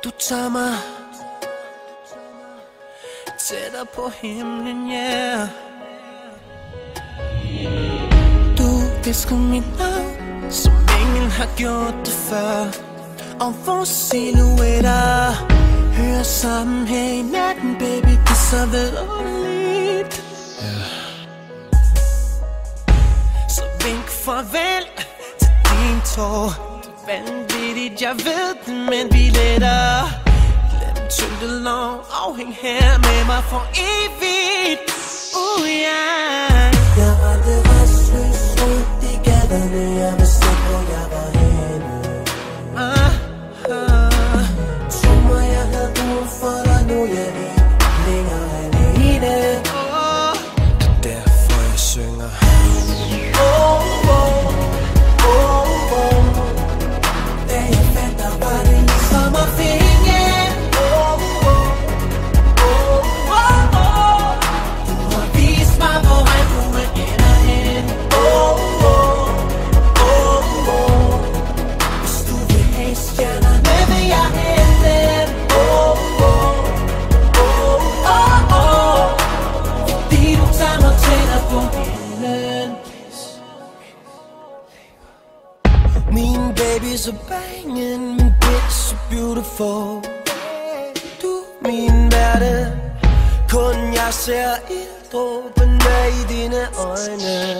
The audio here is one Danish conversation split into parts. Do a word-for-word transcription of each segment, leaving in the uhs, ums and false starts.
Du tager mig tættere på himlen, yeah. Du visker mit navn, som ingen har gjort det før. Og vores silhuetter hører sammen her i natten, baby, det er så vidunderligt, yeah. Så vink farvel til din tår. Vanvittigt, jeg ved det, men vi letter. Glem tyngdelov og hæng her med mig for evigt. Uh, yeah. Jeg rendte restløs rundt i gaderne, jeg var sikker på, jeg var henne. uh, uh. Tro mig, jeg havde brug for dig, nu er jeg ikke længere alene. oh. Det er derfor jeg synger. Oh, oh, oh, oh. Da jeg fandt dig, var det ligesom at finde. Oh, oh, oh, oh, oh. Du har vist mig, hvor han nu ender hen. Oh, oh, oh, oh. Hvis du vil have stjernerne, vil jeg hente dem. Oh, oh, oh, oh, oh. Fordi du tager mig tættere på himlen. Min baby så bangin', min bitch så beautiful. Du min verden, kun jeg ser ilddråbene i dine øjne.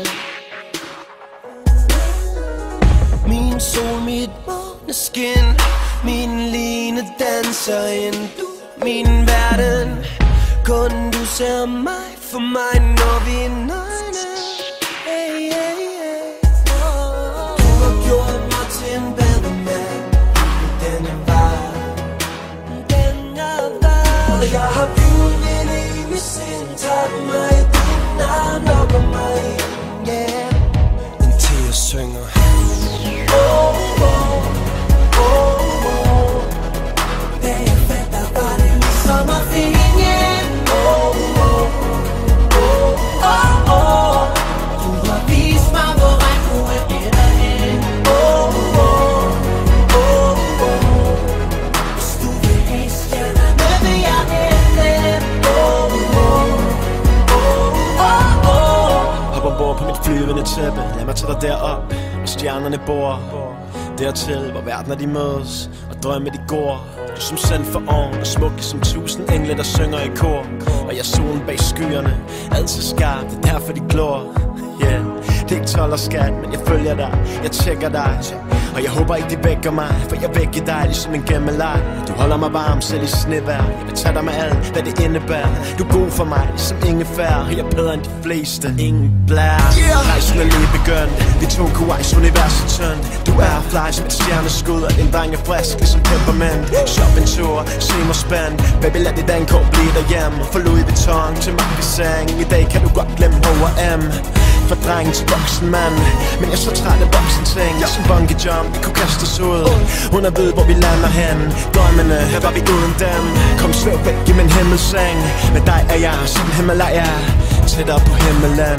Min sol, mit måneskin, min line danser ind. Du min verden, kun du ser mig for mig, når vi er nøgne. Hey, hey, hey. Oh. Du har gjort mig til en bedre mand i denne verden. Denne verden. Og jeg har bygget i mit sind. Tag mig i din arm, lukker mig ind, yeah. Indtil jeg synger. Oh, oh, oh, oh. Da jeg fandt dig, var det ligesom at finde. Oh, oh, oh, oh, oh. Du har vist mig, hvor regnbuen ender hen. Oh, oh, oh, oh. Hvis du vil have stjernerne, vil jeg hente dem. Oh, oh, oh, oh. Hop ombord på mit flyvende tæppe. Lad mig tage dig derop, hvor stjernerne bor. Dertil, hvor verdener de mødes, og drømme de går. Du som sendt for oven, og smukke som tusind engle, der synger i kor. Og jeg er solen bag skyerne, altid skarp, det er derfor de glor. Yeah, det er ikke told og skat, men jeg følger dig, jeg tjekker dig. Og jeg håber ikke de vækker mig, for jeg vækker dig ligesom en gemmeleg. Du holder mig varm, selv i snevejr. Jeg vil tage dig med alt, hvad det indebærer. Du er god for mig, ligesom ingefær. Og jeg er bedre end de fleste, ingen blær. Rejsen er lige begyndt, vi tog Kuwais universet tyndt. Du er fly som et stjerneskud, og din dreng er frisk ligesom peppermint. Shoppingtur, se mig spændt. Baby lad dit dankort blive derhjemme. Fra Louis Vuitton til magasin. I dag kan du godt glemme H og M. Fra dreng til voksen mand, men jeg er så træt af voksen ting. Som bungee jump, vi kunne kaste os ud. Hun er ved, hvor vi lander hen. Drømmene, her var vi uden dem. Kom svæv væk i min himmelseng. Med dig er jeg som Himalaya, tættere på himmelen.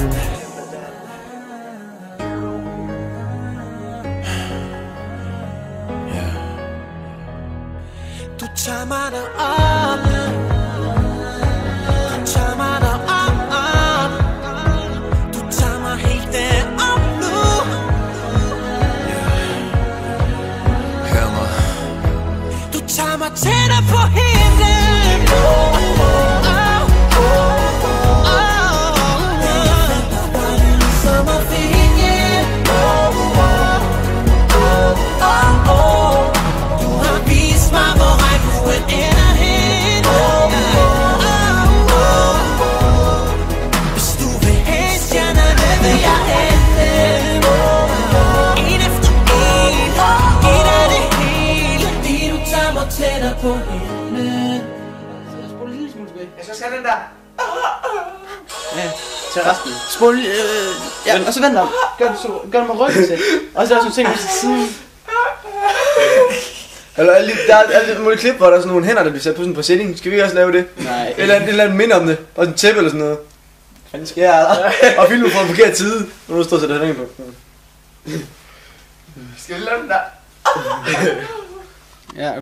Yeah. Du tager mig derop. Du tager mig derop. Tag mig tættere på himlen. Oh, oh, oh, oh, oh, oh. Der var det ligesom at finde. Oh, oh, oh, oh, oh. Du har vist mig, hvor regnbuen ender hen. Oh, oh, oh, oh. Hvis du vil have stjernerne, vil jeg hente dem. En efter en, en af det hele. Fordi du tager mig tættere på himlen. Så spol en lille smule tilbage. Ja, så skal den der. Ja, til resten. Spol, øh, ja, og så vend om. Gør det, så, gør det med ryggen til. Og så er der sådan ting til siden. Eller alle, der er alle mulige klip, hvor der er sådan nogle hænder, der bliver sat på sådan en præsætning. Skal vi også lave det? Nej. Eller et eller andet minde om det. Og sådan en tæppe eller sådan noget. Fanden skal jeg? Og filmen fra en forkert side. Nu er du stået til det her på. Skal vi lave den der? Ja.